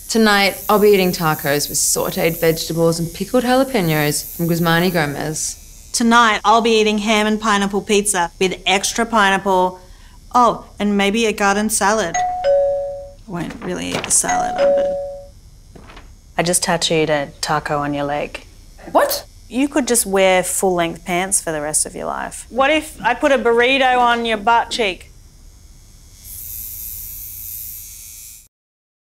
Tonight, I'll be eating tacos with sautéed vegetables and pickled jalapenos from Guzmani Gomez. Tonight, I'll be eating ham and pineapple pizza with extra pineapple. Oh, and maybe a garden salad. I won't really eat the salad, but... I just tattooed a taco on your leg. What? You could just wear full-length pants for the rest of your life. What if I put a burrito on your butt cheek?